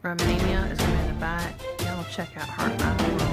Romania is going to be in the back. Y'all check out Heart Map.